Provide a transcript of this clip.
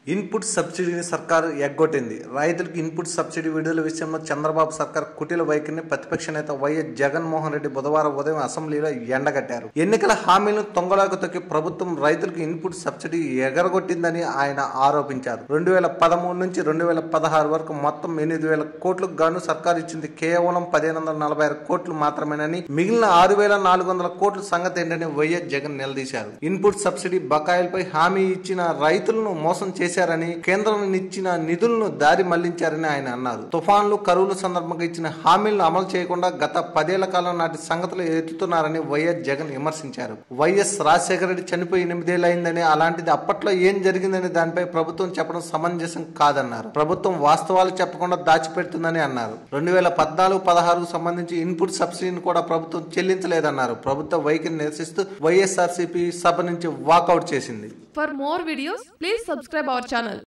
Input సబ్సిడీని సర్కారు ఎగ్గొట్టింది. రైతులకు ఇన్పుట్ సబ్సిడీ విడుదల విషయంలో చంద్రబాబు సర్కార్ కుటిల వైఖరిని ప్రతిపక్ష నేత వైఎస్ జగన్మోహన్ రెడ్డి బుధవారం ఉదయం అసెంబ్లీలో ఎండగట్టారు. ఎన్నికల హామీలను తొంగలోకి తొక్కి ప్రభుత్వం రైతులకు ఇన్పుట్ సబ్సిడీ ఎగరగొట్టిందని ఆయన ఆరోపించారు. 2013 నుంచి 2016 వరకు మొత్తం 8,000 కోట్లకు గాను సర్కారు ఇచ్చింది కేవలం 1,546 కోట్లు మాత్రమేనని, మిగిలిన 6,400 కోట్ల సంగతి ఏంటని వైఎస్ జగన్ నిలదీశారు. ఇన్పుట్ సబ్సిడీ బకాయిలపై హామీ ఇచ్చిన రైతులను మోసం చేశారని, కేంద్రం ఇచ్చిన నిధులను దారి మళ్లించారని ఆయన అన్నారు. తుఫాన్లు, కరువుల సందర్భంగా ఇచ్చిన హామీలను అమలు చేయకుండా గత 10 ఏళ్ల కాలం నాటి సంగతులు ఎత్తుతున్నారని వైఎస్ జగన్ విమర్శించారు. వైఎస్ రాజశేఖర రెడ్డి చనిపోయి 8 ఏళ్లు అయిందని, అలాంటిది అప్పట్లో ఏం జరిగిందని దానిపై ప్రభుత్వం చెప్పడం సమంజసం కాదన్నారు. ప్రభుత్వం వాస్తవాలు చెప్పకుండా దాచిపెడుతుందని అన్నారు. 2014-16కు సంబంధించి ఇన్పుట్ సబ్సిడీని కూడా ప్రభుత్వం చెల్లించలేదన్నారు. ప్రభుత్వ వైఖరిని నిరసిస్తూ వైఎస్ఆర్సీపీ సభ నుంచి వాకౌట్ చేసింది. For more videos, please subscribe our channel.